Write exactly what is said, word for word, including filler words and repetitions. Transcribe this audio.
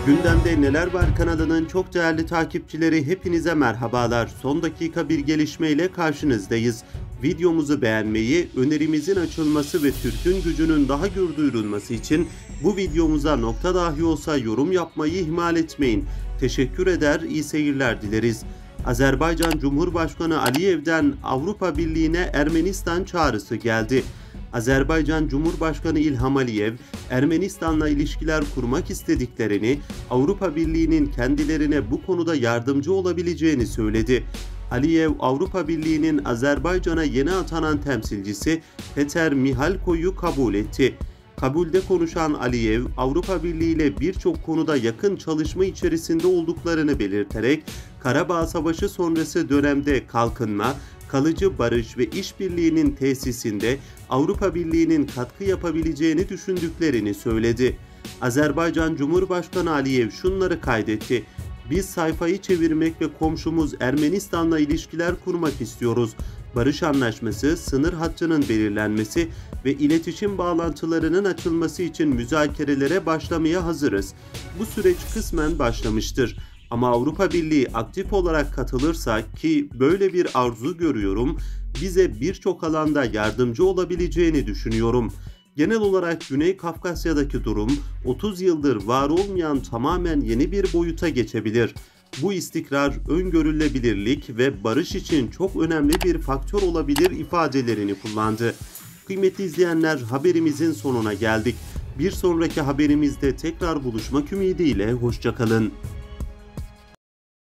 Gündemde Neler Var kanalının çok değerli takipçileri, hepinize merhabalar. Son dakika bir gelişmeyle karşınızdayız. Videomuzu beğenmeyi, önerimizin açılması ve Türk'ün gücünün daha gür duyurulması için bu videomuza nokta dahi olsa yorum yapmayı ihmal etmeyin. Teşekkür eder, iyi seyirler dileriz. Azerbaycan Cumhurbaşkanı Aliyev'den Avrupa Birliği'ne Ermenistan çağrısı geldi. Azerbaycan Cumhurbaşkanı İlham Aliyev, Ermenistan'la ilişkiler kurmak istediklerini, Avrupa Birliği'nin kendilerine bu konuda yardımcı olabileceğini söyledi. Aliyev, Avrupa Birliği'nin Azerbaycan'a yeni atanan temsilcisi Peter Mihalko'yu kabul etti. Kabulde konuşan Aliyev, Avrupa Birliği ile birçok konuda yakın çalışma içerisinde olduklarını belirterek, Karabağ Savaşı sonrası dönemde kalkınma, kalıcı barış ve işbirliğinin tesisinde Avrupa Birliği'nin katkı yapabileceğini düşündüklerini söyledi. Azerbaycan Cumhurbaşkanı Aliyev şunları kaydetti: "Biz sayfayı çevirmek ve komşumuz Ermenistan'la ilişkiler kurmak istiyoruz. Barış anlaşması, sınır hattının belirlenmesi ve iletişim bağlantılarının açılması için müzakerelere başlamaya hazırız. Bu süreç kısmen başlamıştır. Ama Avrupa Birliği aktif olarak katılırsa, ki böyle bir arzu görüyorum, bize birçok alanda yardımcı olabileceğini düşünüyorum. Genel olarak Güney Kafkasya'daki durum otuz yıldır var olmayan tamamen yeni bir boyuta geçebilir. Bu istikrar, öngörülebilirlik ve barış için çok önemli bir faktör olabilir" ifadelerini kullandı. Kıymetli izleyenler, haberimizin sonuna geldik. Bir sonraki haberimizde tekrar buluşmak ümidiyle hoşça kalın.